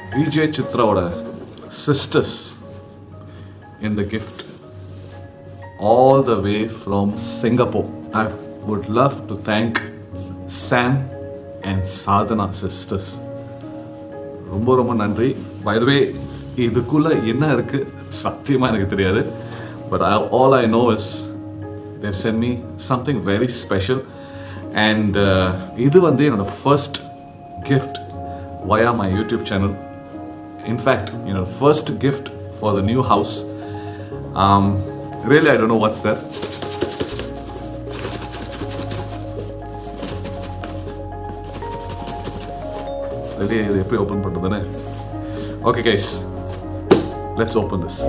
Vijay Chitraoda sisters in the gift all the way from Singapore. I would love to thank Sam and Sadhana sisters. ரொம்ப ரொம்ப நன்றி. By the way, இதுக்குள்ள என்ன இருக்கு சத்தியமா எனக்கு தெரியாது. But all I know is they've sent me something very special. And இது வந்து என்னோட first gift via my YouTube channel. In fact, first gift for the new house. Really, I don't know what's that. Really, இது எப்படி open பண்றதுன்னு. Okay guys, let's open this.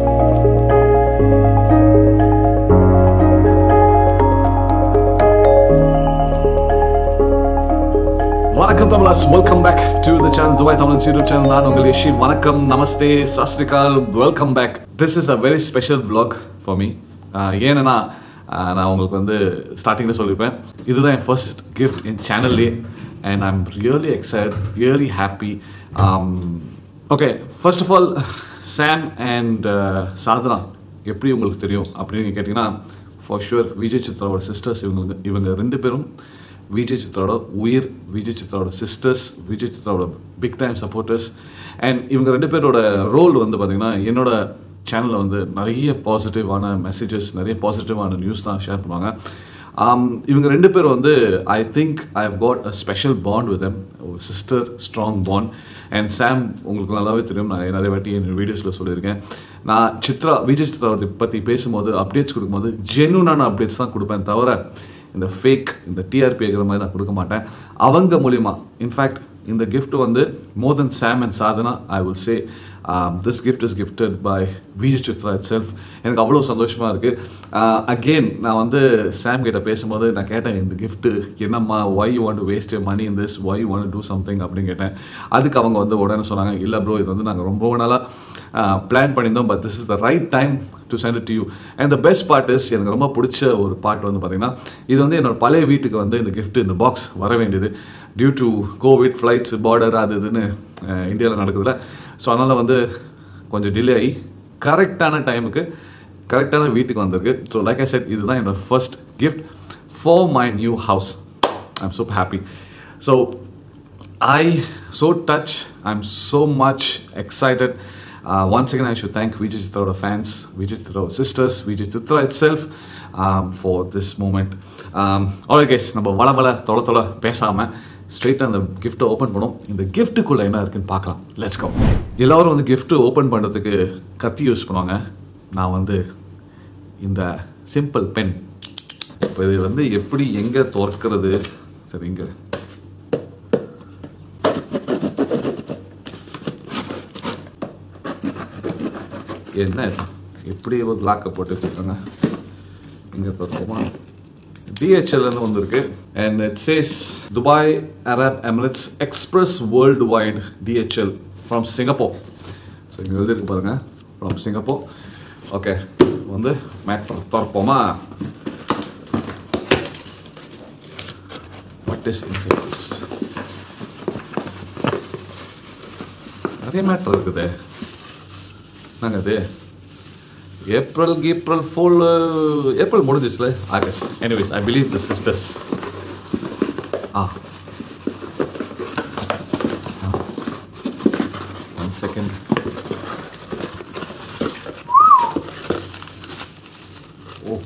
Vanakkam Tamilas, welcome back to the channel, Dubai Tamil YouTube channel. நான் உங்கள் யஷி. வணக்கம், நமஸ்தே, சஸ்ரிகால், welcome back. This is a very special vlog for me. ஏன்னா நான் உங்களுக்கு வந்து ஸ்டார்டிங்ல சொல்லிருப்பேன், இதுதான் என் ஃபர்ஸ்ட் கிஃப்ட் என் சேனல்லே. And I'm really excited, really happy. Okay, first of all, Sam and Sadhana எப்படி உங்களுக்கு தெரியும் அப்படின்னு கேட்டிங்கன்னா, for sure விஜய் சித்ராவோட சிஸ்டர்ஸ். இவங்க ரெண்டு பேரும் விஜய் சித்ராவோட உயிர், விஜய் சித்ராவோட சிஸ்டர்ஸ், விஜய் சித்ராவோட பிக் டைம் சப்போர்ட்டர்ஸ். அண்ட் இவங்க ரெண்டு பேரோட ரோல் வந்து பார்த்திங்கன்னா, என்னோட சேனலில் வந்து நிறைய பாசிட்டிவான மெசேஜஸ், நிறைய பாசிட்டிவான நியூஸ் தான் ஷேர் பண்ணுவாங்க. இவங்க ரெண்டு பேரும் வந்து I think I have got a special bond with them, ஒரு sister strong bond. And Sam உங்களுக்கு நல்லாவே தெரியும், நான் நிறைய வாட்டி என் வீடியோஸில் சொல்லியிருக்கேன். நான் விஜய் சித்ராவை பற்றி பேசும்போது, அப்டேட்ஸ் கொடுக்கும்போது ஜென்யூனான அப்டேட்ஸ் தான் கொடுப்பேன், தவிர இந்த ஃபேக், இந்த டிஆர்பி ஆகிற மாதிரி நான் கொடுக்க மாட்டேன். அவங்க மூலிமா இன்ஃபேக்ட் இந்த கிஃப்ட் வந்து more than Sam and Sadhana, I will say this gift is gifted by Vijay Chitra itself. எனக்கு அவ்வளோ சந்தோஷமாக இருக்குது. அகெயின் நான் வந்து சாம் கிட்ட பேசும்போது நான் கேட்டேன், இந்த கிஃப்ட்டு என்னம்மா, why you want to waste your money in this, why you want to do something அப்படின்னு கேட்டேன். அதுக்கு அவங்க வந்து உடனே சொன்னாங்க, இல்லை ப்ரோ, இது வந்து நாங்கள் ரொம்ப நாளாக பிளான் பண்ணியிருந்தோம், but this is the right time to send it to you. And the best part is, எனக்கு ரொம்ப பிடிச்ச ஒரு பார்ட் வந்து பார்த்தீங்கன்னா, இது வந்து என்னோட பழைய வீட்டுக்கு வந்து இந்த கிஃப்ட், இந்த பாக்ஸ் வர வேண்டியது due to covid, flights, border, அது இதுன்னு இந்தியாவில் நடக்குதுல்ல. ஸோ அதனால் வந்து கொஞ்சம் டிலே ஆகி கரெக்டான டைமுக்கு கரெக்டான வீட்டுக்கு வந்திருக்கு. ஸோ லைக் ஐ செட், இதுதான் என்னோட first gift for my new house. I am so happy. So so touched, I'm so much excited. Once again, I should thank Vijay Chitraoda fans, Vijay Chitraoda sisters, Vijay Chitra itself for this moment. Alright guys, நம்ம வளவள தொலை பேசாமல் ஸ்ட்ரெயிட்டாக அந்த கிஃப்ட்டை open பண்ணுவோம். இந்த கிஃப்ட்டுக்குள்ளே என்ன இருக்குன்னு பார்க்கலாம். Let's go. எல்லோரும் வந்து கிஃப்ட்டு ஓப்பன் பண்ணுறதுக்கு கத்தி யூஸ் பண்ணுவாங்க. நான் வந்து இந்த சிம்பிள் பென். இப்போ இது வந்து எப்படி எங்கே திறக்கிறது? சரி, இங்கே என்ன எப்படி ஒரு லாக்கை போட்டு வச்சுருக்காங்க. இங்கே திறப்போமா? DHL வந்திருக்கு. And it says Dubai Arab Emirates express worldwide DHL from Singapore. So இங்கே எழுதிருக்கு பாருங்க, ஃப்ரம் சிங்கப்பூர். ஓகே, வந்து மேட்ரு திறப்போமா? What is inside this? நிறைய மேட்ரு இருக்குது. நாங்கள் அது ஏப்ரல் ஃபுல் ஏப்ரல் முடிஞ்சிச்சுல, August. Anyways, I believe the sisters. One second. Oh,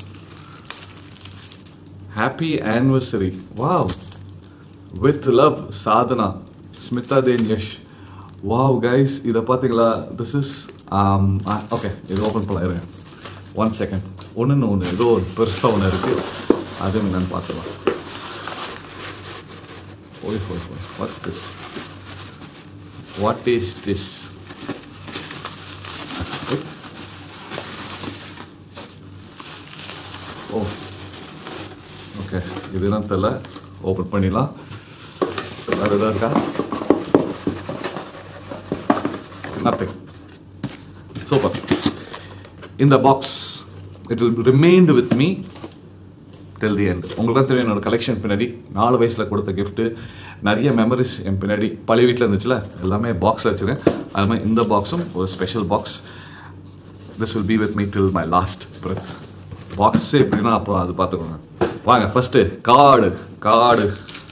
happy anniversary. Wow, with love, Sadhana, Smitha then, Yash. Wow guys, இதை பார்த்தீங்களா? திஸ் இஸ் ஓகே, இது ஓப்பன் பண்ணிடுறேன். One second. ஒன்று ஏதோ ஒரு பெருசாக ஒன்று இருக்குது, அதுவும் என்னன்னு பார்த்துக்கலாம். What's this? What is this? Oh, okay, இது என்ன தெரியல. ஓப்பன் பண்ணிடலாம். வேறு எதாவது இருக்கா? Nothing. Super. In the box, it will remain with me till the end. உங்களுக்கு தெரியும் என்னோட கலெக்ஷன் பின்னாடி 4 வயசில் கொடுத்த கிஃப்ட்டு, நிறைய மெமரிஸ் என் பின்னாடி பழைய வீட்டில் இருந்துச்சுல, எல்லாமே பாக்ஸில் வச்சுருக்கேன். அது மாதிரி இந்த பாக்ஸும் ஒரு special box. This will be with me till my last breath. Box எப்படின்னா அப்புறம் அது பார்த்துக்கோங்க. வாங்க ஃபஸ்ட்டு கார்டு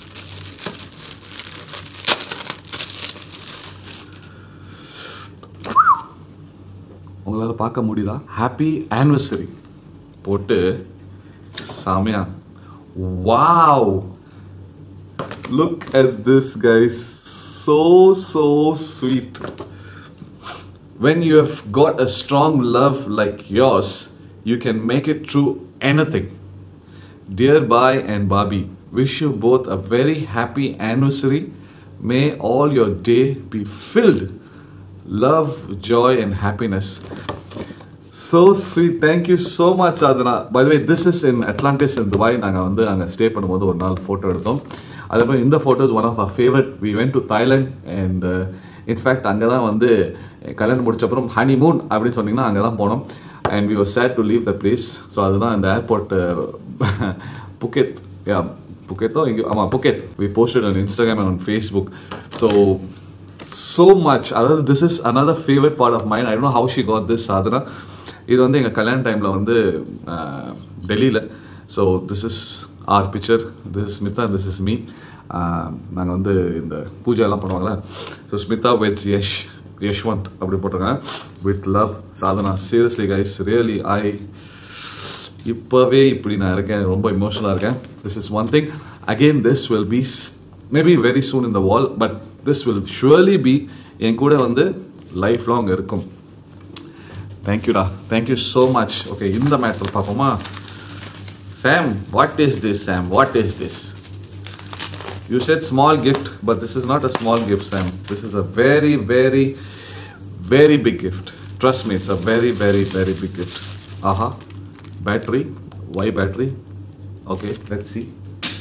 உங்களால் பார்க்க முடியுதா? ஹாப்பி ஆனிவர்சரி போட்டு சாமியா. Wow, look at this guys, so sweet. When you have got a strong love like yours, you can make it through anything. Dear Bai and Bobby, wish you both a very happy anniversary. May all your day be filled love, joy and happiness. So sweet. Thank you so much, Sadhana. By the way, this is in Atlantis in Dubai. நாங்கள் வந்து அங்கே stay பண்ணும்போது ஒரு நாள் photo எடுத்தோம். அதுக்கப்புறம் இந்த photos one of our favourite. We went to Thailand and in fact அங்கே தான் வந்து கல்யாணம் முடிச்சப்பறம் ஹனிமூன் அப்படின்னு சொன்னீங்கன்னா அங்கே தான் போனோம். And we were sad to leave the place. So அதுதான் இந்த ஏர்போர்ட் புக்கெத், புக்கெத்தோ இங்கே, ஆமாம் Phuket. We posted on Instagram and on Facebook. So much. அதாவது this is another favorite part of mine. I don't know how she got this, Sadhana. இது வந்து எங்கள் கல்யாண டைமில் வந்து டெல்லியில். So this is our picture. This is Smita and this is me. நாங்கள் வந்து இந்த பூஜையெல்லாம் பண்ணுவாங்களே. ஸோ ஸ்மிதா வித் யஷ்வந்த் அப்படி போட்டிருக்காங்க. With love Sadhana. Seriously guys, really இப்போவே இப்படி நான் இருக்கேன், ரொம்ப இமோஷனலாக இருக்கேன். This is one thing. Again this will be maybe very soon in the wall, but this will surely be என் கூட வந்து லைஃப் லாங் இருக்கும். தேங்க்யூடா, தேங்க்யூ ஸோ மச். ஓகே, இந்த மேட்டர் பார்ப்போமா? Sam, what is this, Sam? What is this? You said small gift, but this is not a small gift, Sam. This is a very, very, very big gift. Trust me, it's a very, very, very big gift. Aha. Battery. Why battery? Okay, let's see.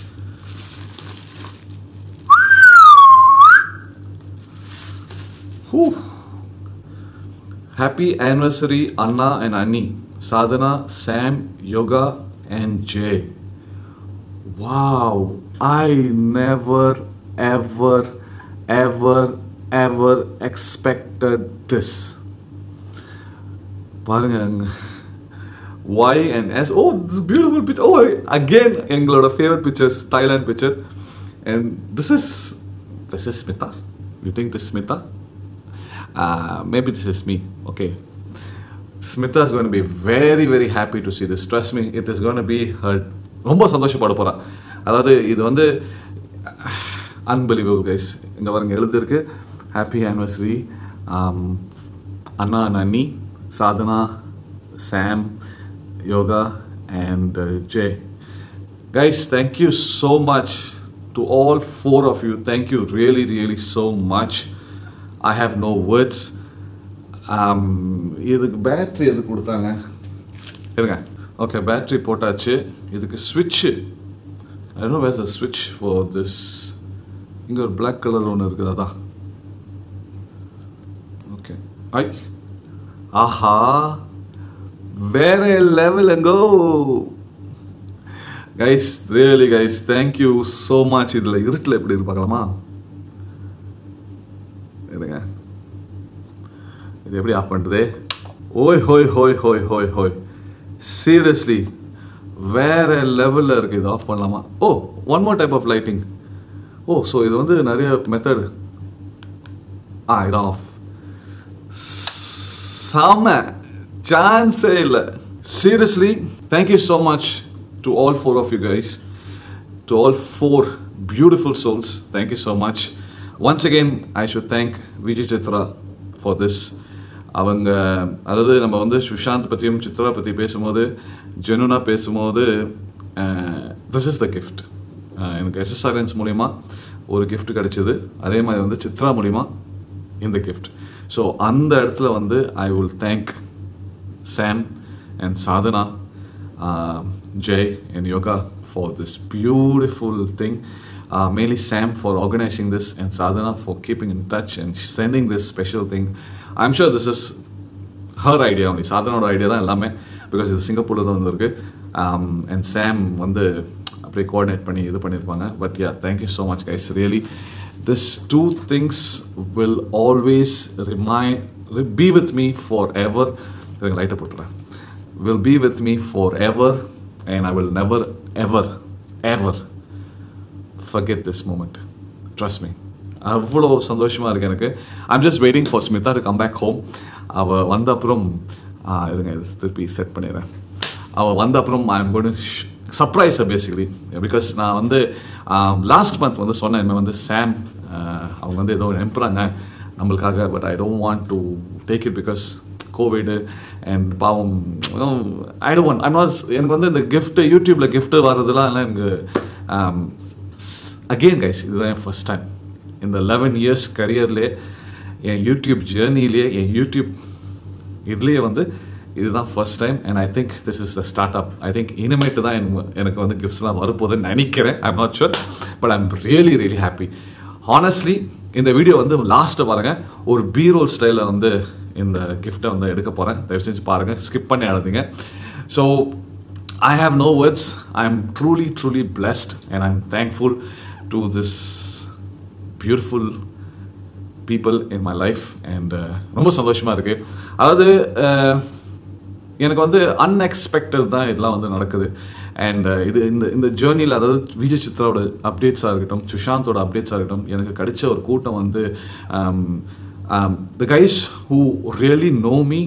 Whew. Happy anniversary, Anna and Annie. Sadhana, Sam, Yoga, and Jay. Wow, I never ever expected this. பாருங்க, Y and S. Oh, this beautiful picture. Oh, again எங்களோட favorite pictures, Thailand picture. And this is Smita. You think this is Smita? Maybe this is me. Okay. Smita is going to be very, very happy to see this. Trust me, it is going to be her. ரொம்ப சந்தோஷப்பட போறா. அதாவது இது வந்து unbelievable guys. இங்கே பாருங்க எழுதிருக்கு, happy anniversary அண்ணா அண்ட் அண்ணி, Sadhana, Sam, Yoga and Jay. Guys, thank you so much to all 4 of you. Thank you really, really so much. I have no words. இதுக்கு பேட்ரி எது கொடுத்தாங்க இருங்க. ஓகே, பேட்ரி போட்டாச்சு. இதுக்கு ஸ்விட்சு, ஐ டோன்ட் நோ வேர்ஸ் தி ஸ்விட்ச் for this. இங்கே ஒரு பிளாக் கலர் ஒன்று இருக்குது, அதான். ஓகே, ஆஹா, வேற லெவல் எங்கோ guys. Really guys, thank you so much. இதில் இருட்டில் எப்படி இருக்கு பார்க்கலாமா? இருங்க, இது எப்படி ஆஃப் பண்ணுறது? ஓய் ஹோய் ஹோய் ஹோய் ஹோய் ஹோய், சீரியஸ்லி வேற லெவலில் இருக்குது. இது ஆஃப் பண்ணலாமா? Oh, one more type of lighting. Oh, so இது வந்து நிறைய மெத்தடு. இதான் ஆஃப். செம, சான்ஸே இல்லை. Seriously, thank you so much to all 4 of you guys, to all 4 beautiful souls. Thank you so much. Once again, I should thank Vijay Chitra for this. அவங்க, அதாவது நம்ம வந்து சுஷாந்த் பற்றியும் சித்ரா பற்றி பேசும்போது, ஜெனுனாக பேசும்போது, திஸ் இஸ் த கிஃப்ட். எனக்கு SSRNs மூலிமா ஒரு கிஃப்ட் கிடைச்சிது. அதே மாதிரி வந்து சித்ரா மூலிமா இந்த கிஃப்ட். ஸோ அந்த இடத்துல வந்து I will thank Sam and Sadhana, Jay and Yoga for this beautiful thing. Mainly Sam for organizing this and Sadhana for keeping in touch and sending this special thing. I'm sure this is her idea only. Sadhana's idea தான் எல்லாமே, because இது சிங்கப்பூரில் தான் வந்திருக்கு. And Sam வந்து அப்படியே coordinate பண்ணி இது பண்ணியிருப்பாங்க. But yeah, thank you so much guys, really. These two things will always be with me forever. Will be with me forever, and I will never ever forget this moment. Trust me. அவ்வளோ சந்தோஷமாக இருக்கு எனக்கு. I'm just waiting for Smita to come back home. அவள் வந்த அப்புறம் இருங்க இது திருப்பி செட் பண்ணிடுறேன். அவள் வந்த அப்புறம் I'm going to surprise her basically, because நான் வந்து லாஸ்ட் மந்த் வந்து சொன்னேன் இனிமேல் வந்து சாம் அவங்க வந்து ஏதோ அனுப்புகிறாங்க நம்மளுக்காக, but I don't want to take it because covid and பாவம் ஐ டோன்ட் வாண்ட். எனக்கு வந்து இந்த கிஃப்ட்டு யூடியூப்பில் கிஃப்ட்டு வர்றதுலாம் எனக்கு அகெயின் கைஸ் இதுதான் என் ஃபர்ஸ்ட் டைம் இந்த 11 years கரியர்லேயே, என் யூடியூப் ஜேர்னிலேயே, என் யூடியூப் இதுலேயே வந்து இதுதான் first time. And I think this is the start up. I think இனிமேட்டு தான் எனக்கு வந்து கிஃப்ட்ஸ்லாம் வரப்போகுதுன்னு நினைக்கிறேன். I am not sure, but I am really really happy. Honestly இந்த வீடியோ வந்து லாஸ்ட்டை பாருங்கள், ஒரு பீரோல் ஸ்டைலில் வந்து இந்த கிஃப்ட்டை வந்து எடுக்க போகிறேன். தயவு செஞ்சு பாருங்கள், ஸ்கிப் பண்ணி அழுதுங்க. So I have no words. I am truly blessed, and I am thankful to this beautiful people in my life. And ரொம்ப சந்தோஷமாக இருக்குது. அதாவது எனக்கு வந்து அன்எக்ஸ்பெக்டட் தான் இதெல்லாம் வந்து நடக்குது. அண்ட் இது இந்த ஜேர்னியில், அதாவது விஜய் சித்ராவோட அப்டேட்ஸாக இருக்கட்டும், சுஷாந்தோட அப்டேட்ஸாக இருக்கட்டும், எனக்கு கிடைச்ச ஒரு கூட்டம் வந்து the guys who really know me,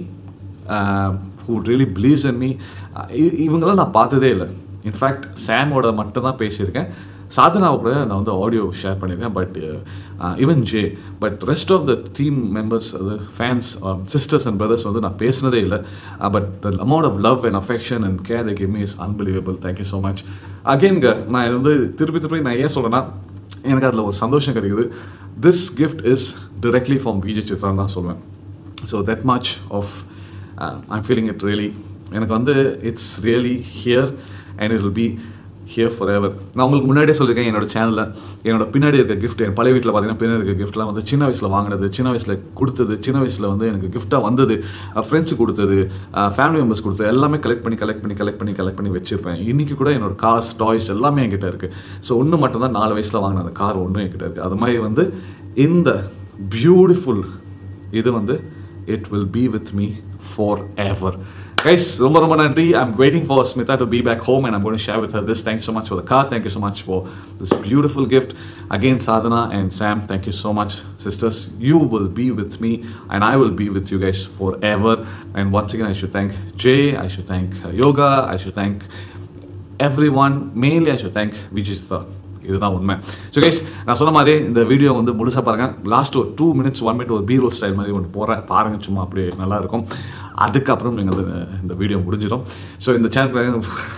who really believes in me, இவங்களாம் நான் பார்த்ததே இல்லை. இன்ஃபேக்ட் சாமோட மட்டும் தான் பேசியிருக்கேன். சாதனாவை கூட நான் வந்து ஆடியோ ஷேர் பண்ணியிருக்கேன், but even Jay, but rest of the team members, அது ஃபேன்ஸ், சிஸ்டர்ஸ் அண்ட் பிரதர்ஸ் வந்து நான் பேசினதே இல்லை. But the amount of love and affection and care they give me is unbelievable. Thank you so much. அகெயின்ங்க நான் வந்து திருப்பி நான் ஏன் சொல்கிறேன்னா, எனக்கு அதில் ஒரு சந்தோஷம் கிடைக்குது. This gift is directly from Vijay சித்ரான்னு தான் சொல்லுவேன். So that much of I'm feeling it really. எனக்கு வந்து it's really here and it will be here forever. நான் உங்களுக்கு முன்னாடியே சொல்லியிருக்கேன், என்னோட சேனலில் என்னோட பின்னாடி இருக்க கிஃப்ட், என் பழைய வீட்டில் பார்த்தீங்கன்னா பின்னாடி இருக்க கிஃப்ட்லாம் வந்து சின்ன வயசில் வாங்கினது, சின்ன வயசில் கொடுத்தது, சின்ன வயசில் வந்து எனக்கு கிஃப்டாக வந்தது, ஃப்ரெண்ட்ஸு கொடுத்தது, ஃபேமிலி மெம்பர்ஸ் கொடுத்தது, எல்லாமே கலெக்ட் பண்ணி வச்சுருப்பேன். இன்றைக்கி கூட என்னோட கார்ஸ், டாய்ஸ் எல்லாமே என்கிட்ட இருக்குது. ஸோ ஒன்று மட்டும்தான் 4 வயசில் வாங்கின அந்த கார் ஒன்றும் என்கிட்ட இருக்குது. அது மாதிரி வந்து இந்த பியூட்டிஃபுல் இது வந்து it will be with me forever. Guys, ரொம்ப நன்றி. I'm waiting for Smita to be back home, and I'm going to share with her this. Thank you so much for the card. Thank you so much for this beautiful gift. Again, Sadhana and Sam, thank you so much. Sisters, you will be with me, and I will be with you guys forever. And once again, I should thank Jay, I should thank Yoga, I should thank everyone. Mainly, I should thank Vijay. இதுதான் உண்மை. So guys, நான் சொன்ன மாதிரி இந்த video வந்து முழுசாக பாருங்கள். Last ஒரு 2 minutes 1 minute ஒரு பீரோல் ஸ்டைல் மாதிரி ஒன்று போகிறேன் பாருங்கள், சும்மா அப்படியே நல்லாயிருக்கும். அதுக்கப்புறம் நீங்கள் இந்த வீடியோ முடிஞ்சிடும். ஸோ இந்த சேனல்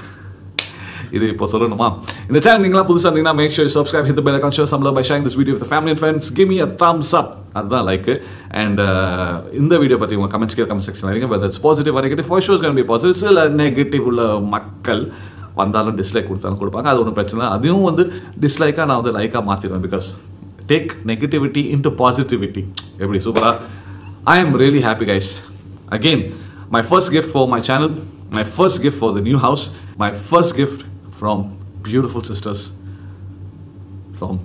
இது இப்போ சொல்லணுமா, இந்த சேனல் நீங்களாம் புதுசாக இருந்தீங்கன்னா make sure subscribe, hit the bell icon, share some love by sharing this video with the family and friends, give me a thumbs up, அதுதான் லைக். அண்ட் இந்த வீடியோ பற்றி உங்கள் கமெண்ட்ஸ் கமெண்ட் செக்ஷன் இருங்க, whether it's positive or negative. For sure it's going to be positive. சில negative உள்ள மக்கள் வந்தாலும் dislike கொடுத்தாலும் கொடுப்பாங்க, அது ஒன்றும் பிரச்சனை. அதையும் வந்து டிஸ்லைக்காக நான் வந்து லைக்காக மாற்றிடுவேன். Because take negativity into positivity. எப்படி சூப்பரா. I am really happy guys. Again my first gift for my channel, my first gift for the new house, my first gift from beautiful sisters from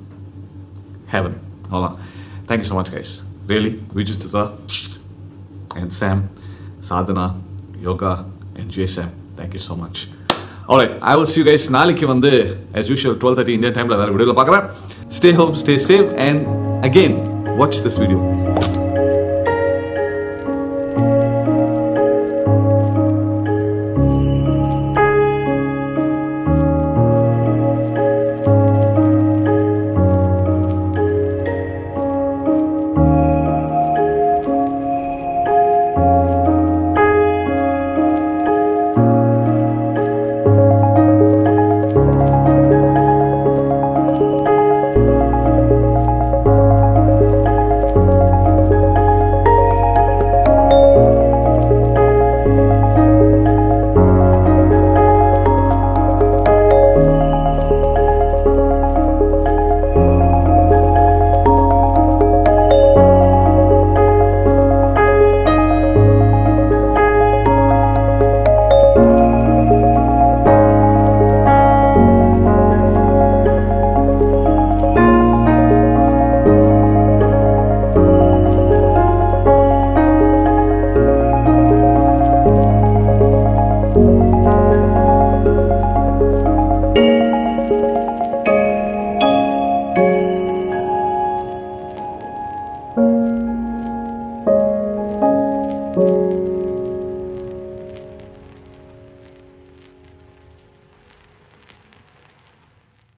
heaven. அவ்வளோதான். Thank you so much guys. Really Vijay Chitra and Sam, Sadhana, Yoga and Jay Sam, thank you so much. Alright, I will see you guys நாளைக்கு வந்து as usual 12:30 Indian time வேற வீடியோல பார்க்குறேன். Stay home, stay safe, and again watch this video.